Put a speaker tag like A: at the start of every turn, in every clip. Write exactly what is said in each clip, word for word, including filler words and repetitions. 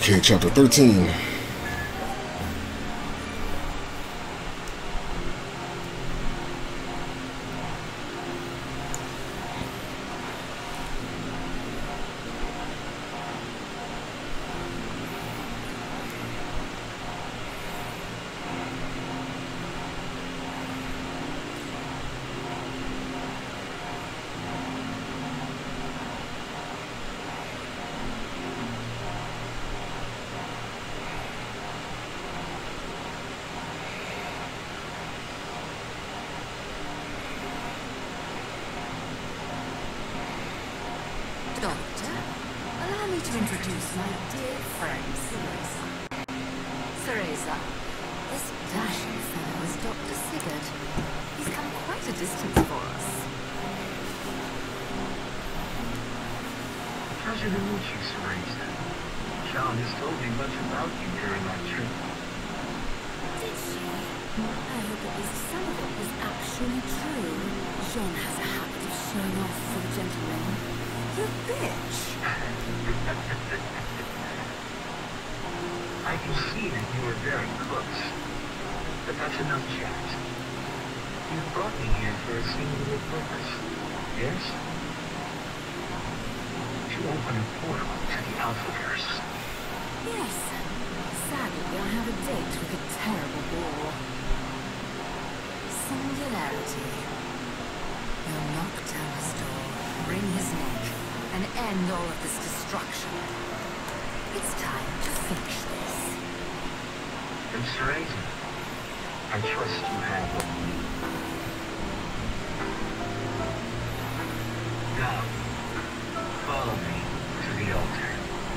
A: Okay, chapter thirteen.
B: Doctor, allow me to introduce my dear friend, Cereza. Cereza, this dashing fellow is Doctor Sigurd. He's come quite a distance for us.
C: Pleasure to meet you, Cereza. Sean has told me much about you during our trip.
B: Did she? I hope at least some of it was actually true. Jean has a habit of showing off for the gentlemen. You bitch!
C: I can see that you are very close. But that's enough chat. You brought me here for a singular purpose, yes? To open a portal to the Alphaverse.
B: Yes. Sadly, I have a date with a terrible bore. Singularity. You'll knock down his door, wring his neck, and end all of this destruction. It's time to finish this.
C: And Cereza, I trust you have what you need. Now, follow me to the altar.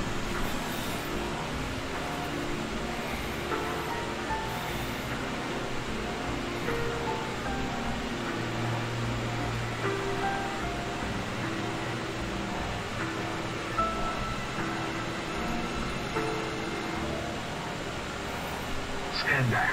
C: Stand back.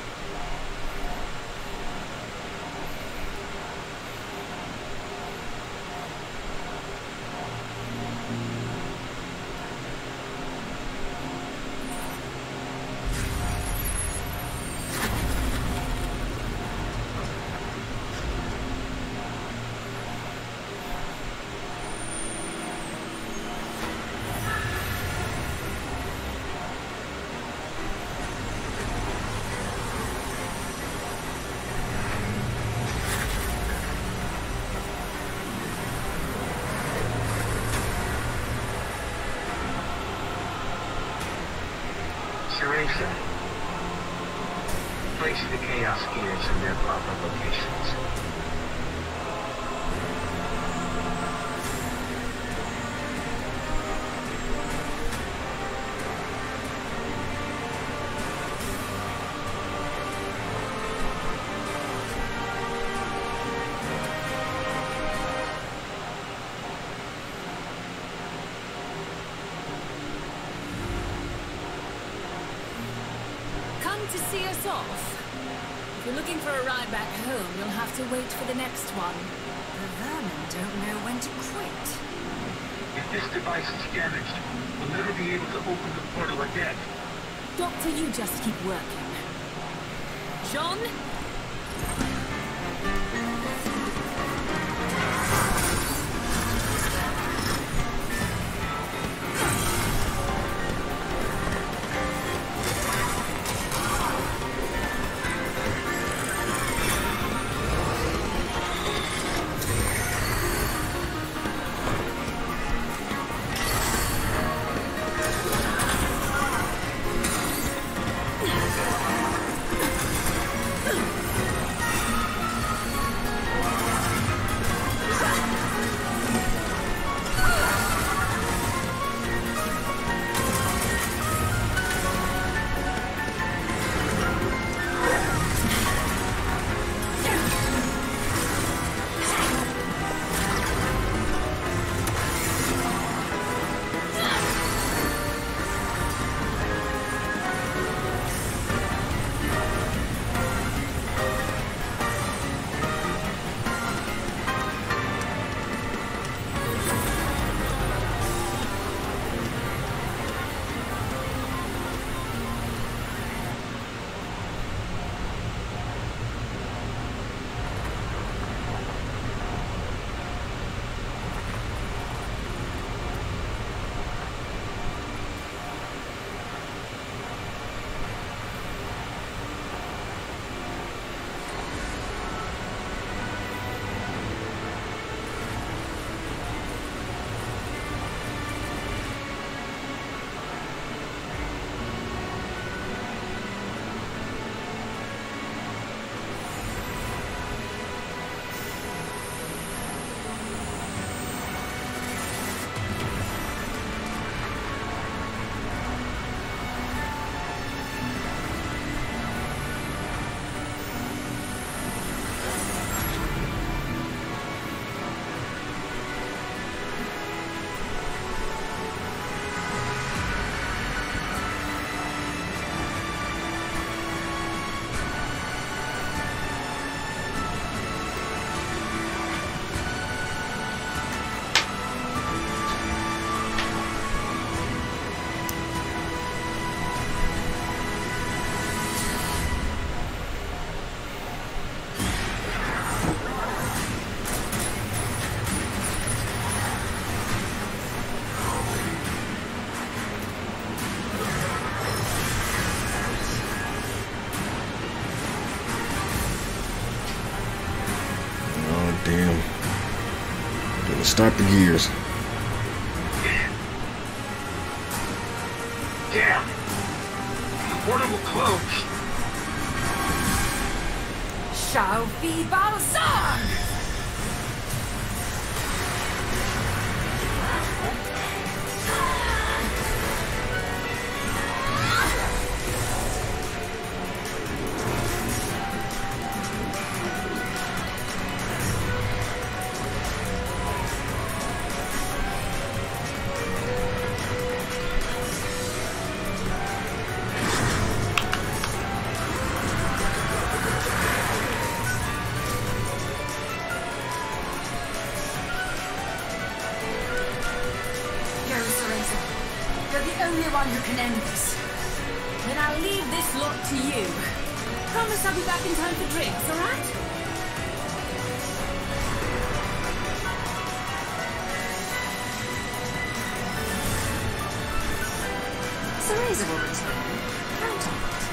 C: Cereza, place the Chaos Gears in their proper locations.
B: To see us off? If you're looking for a ride back home, you'll have to wait for the next one. The vermin don't know when to quit.
C: If this device is damaged, we'll never be able to open the portal again.
B: Doctor, you just keep working. Jean? Ugh!
A: start the gears.
C: Damn! The portal will close.
B: Shall be Balzan!
D: Who can end this? Then I'll leave this lot to you. Promise I'll be back in time for drinks, alright?
B: Cereza will return. Count on it.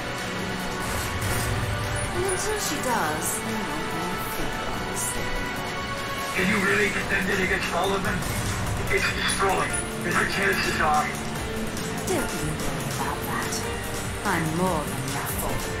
B: And until she does, there won't be a fingers.
C: Can you really defend it against all of them? It's destroyed. If her chances are...
B: Don't you worry about that. I'm more than baffled.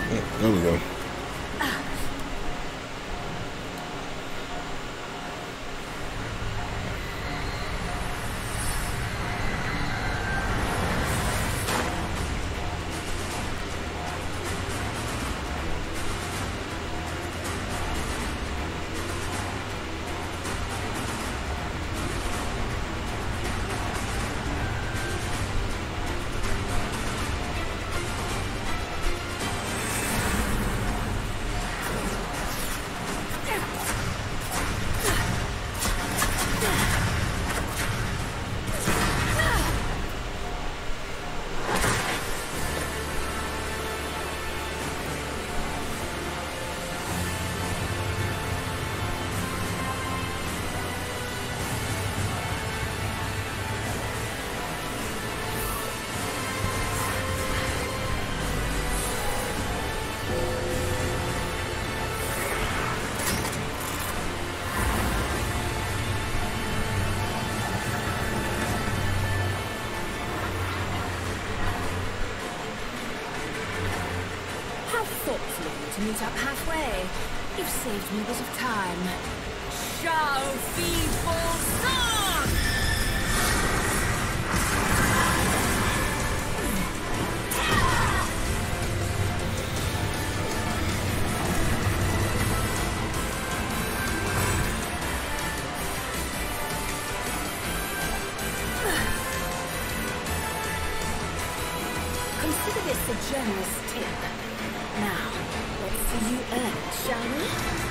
A: There we go.
D: To meet up halfway. You've saved me a bit of time. Shao Feeble Song! Consider this a generous tip. Now, let's see you earn it, shall we?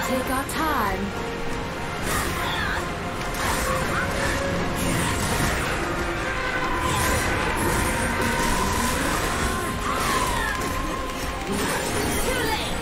D: take our time. Too late!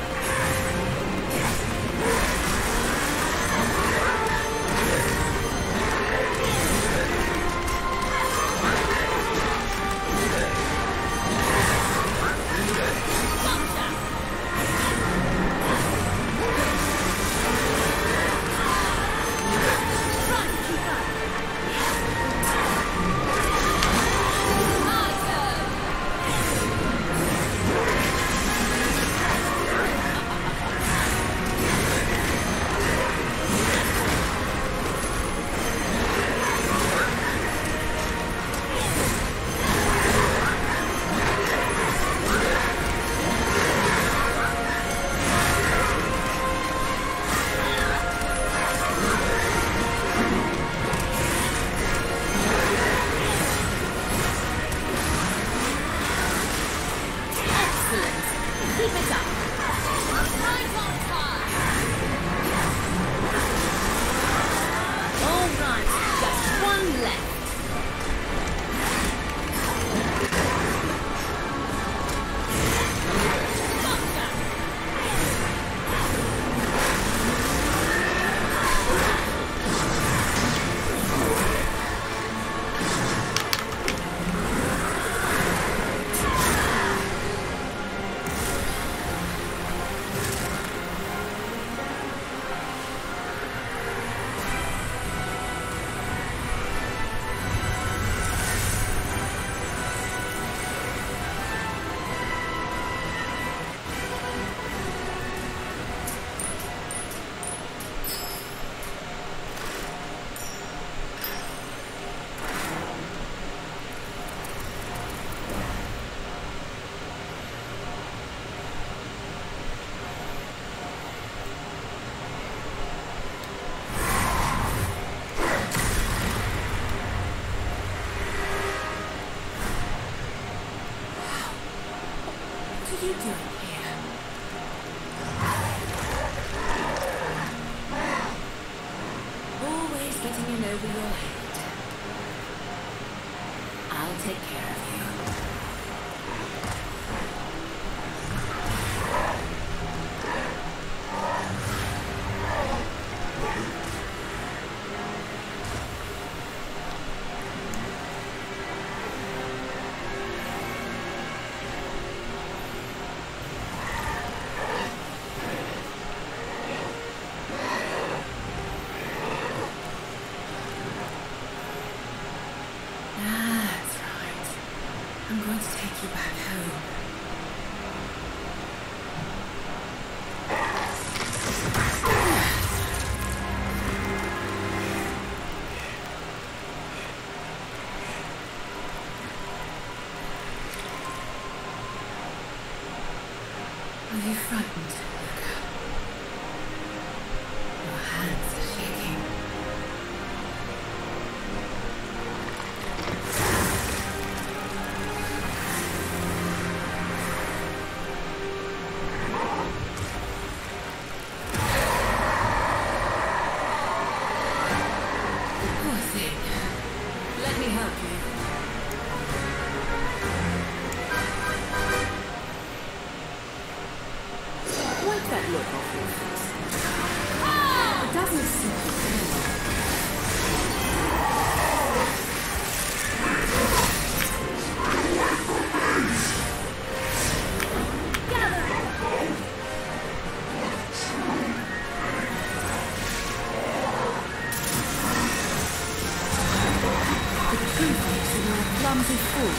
D: What are you doing here? Always getting in over your head. I'll take care of you. I'm going to take you back home. Are you frightened, Luca? Your hands are shaking. That look off your face. Oh! It doesn't seem the truth is that you're a clumsy fool.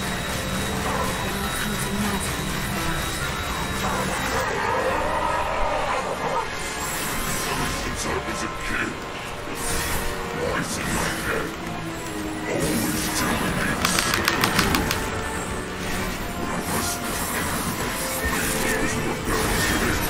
D: I can't imagine.
A: Since I was a kid, voice in my head, always telling me when I was I was what God did.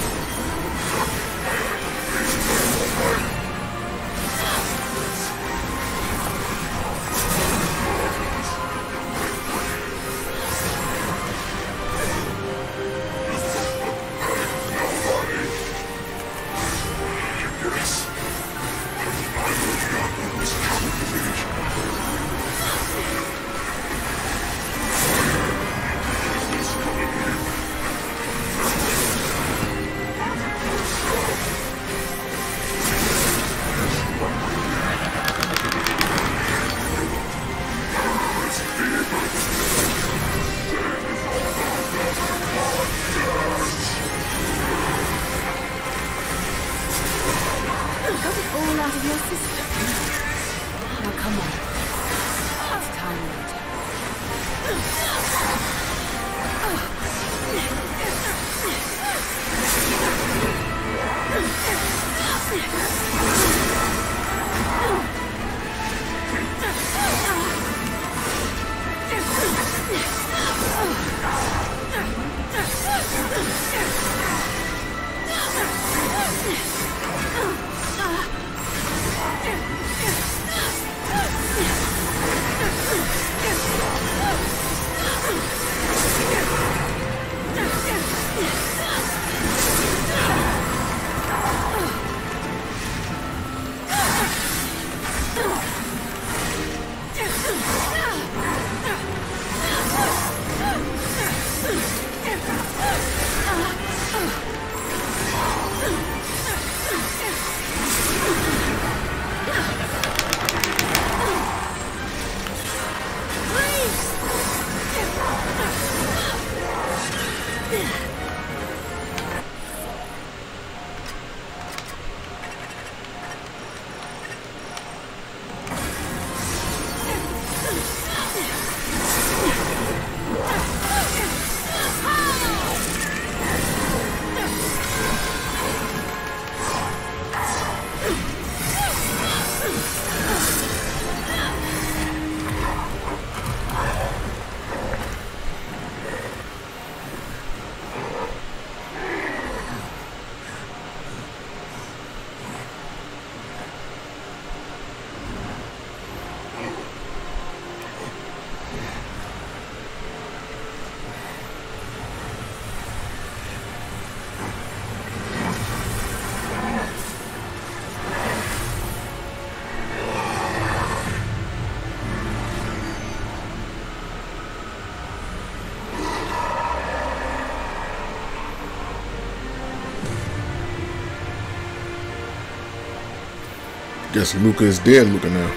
E: Guess Luca is dead looking now.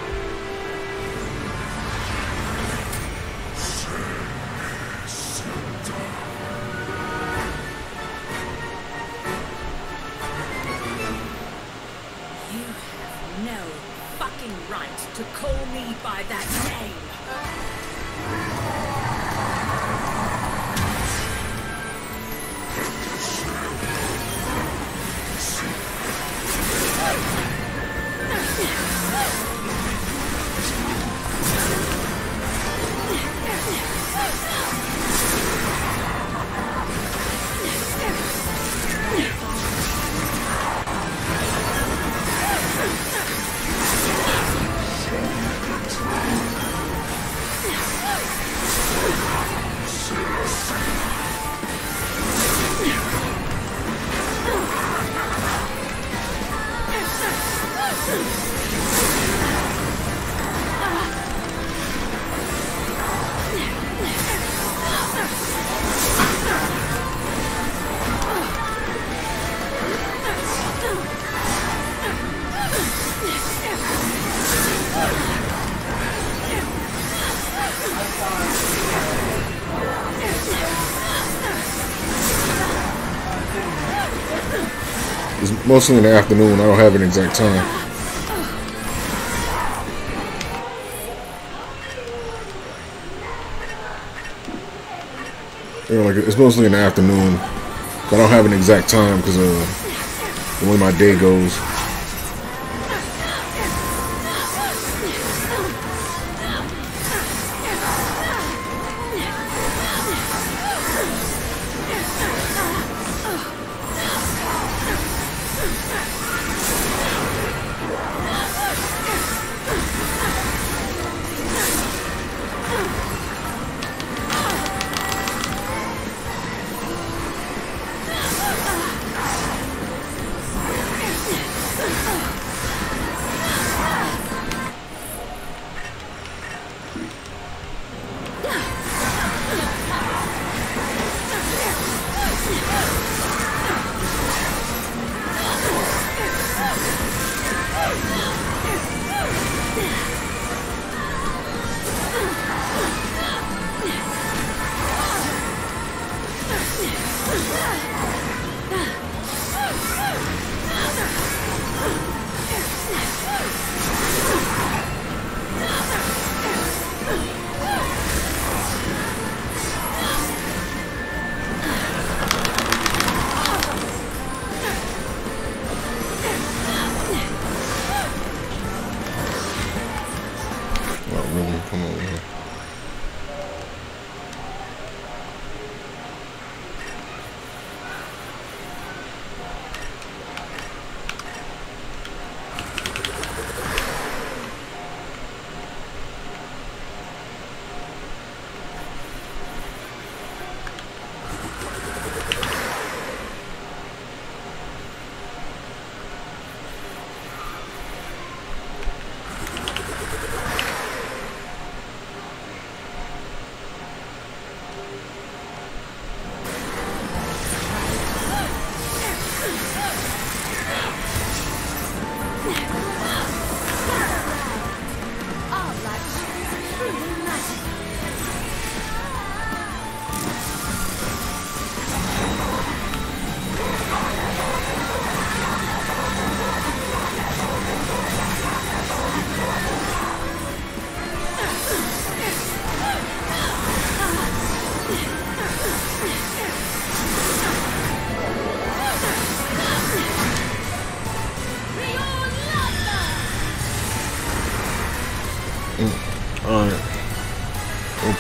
D: You have no fucking right to call me by that name.
E: It's mostly in the afternoon. I don't have an exact time. You know, like it's mostly in the afternoon. I don't have an exact time because uh, the way my day goes.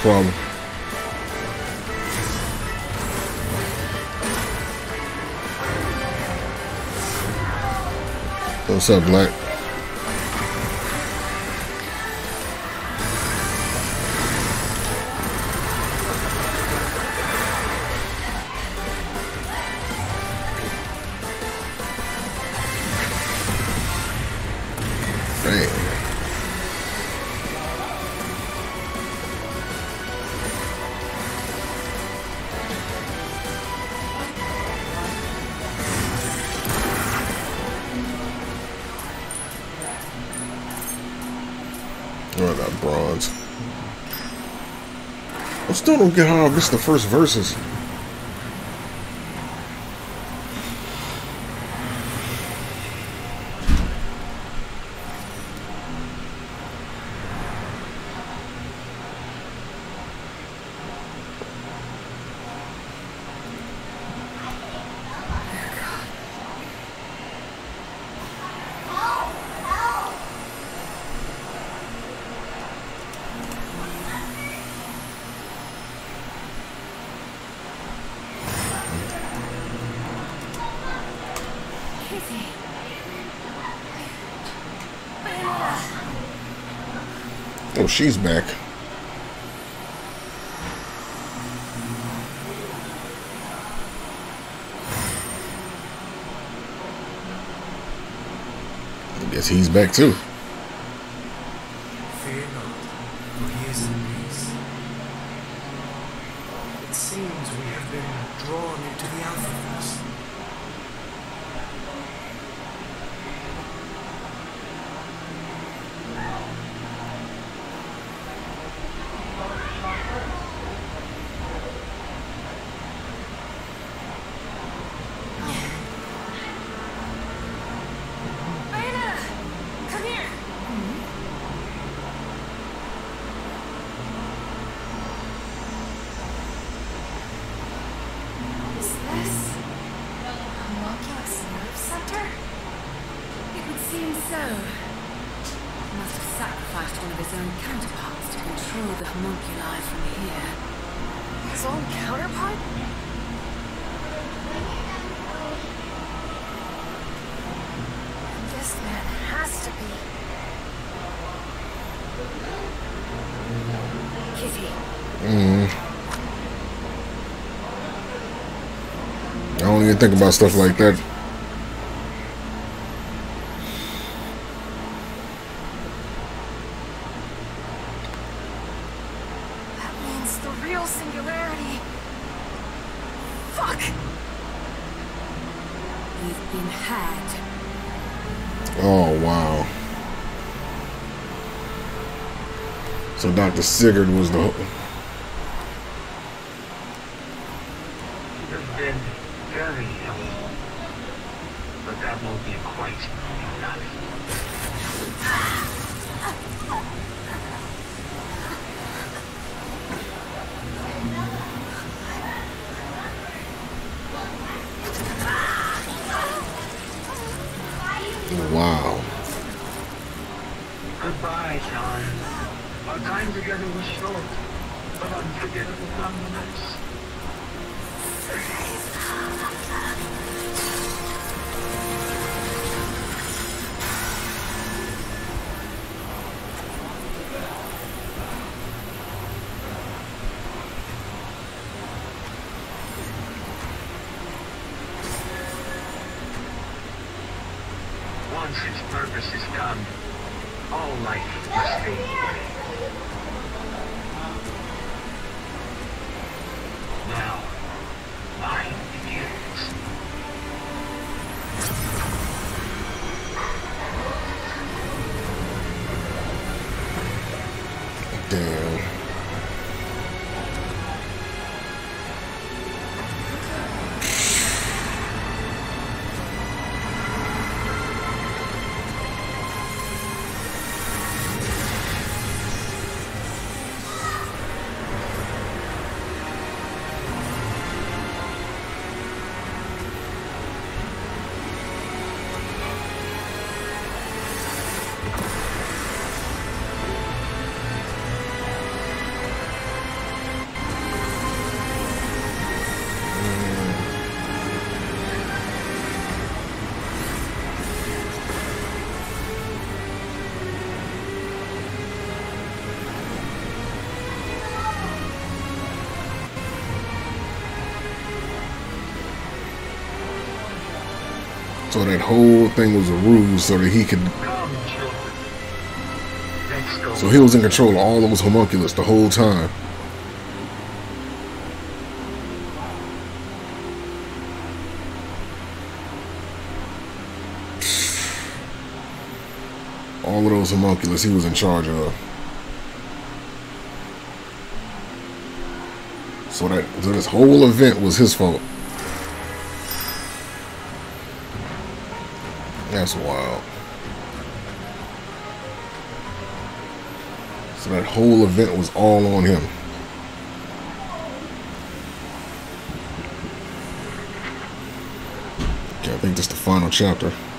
E: problem. What's up, Black? Oh, that bronze. I still don't get how I missed the first verses. Oh, she's back. I guess he's back too.
F: Fear not, for he is in peace. It seems we have been drawn into the Alphaverse.
E: Mm. I don't even think about stuff like that.
B: That means the real singularity. Fuck!
D: You've been had.
E: Oh, wow. So Doctor Sigurd was the...
C: You've been very ill, but that won't be quite enough.
E: Wow.
C: Goodbye, John. Our time together was short, but unforgettable nonetheless. Once its purpose is done, all life must fade away. Now, mine begins.
E: Damn. So that whole thing was a ruse so that he could.
C: Come, children. Let's go.
E: So he was in control of all those homunculus the whole time. All of those homunculus he was in charge of. So that so this whole event was his fault. That's wild. So that whole event was all on him. Okay, I think this is the final chapter.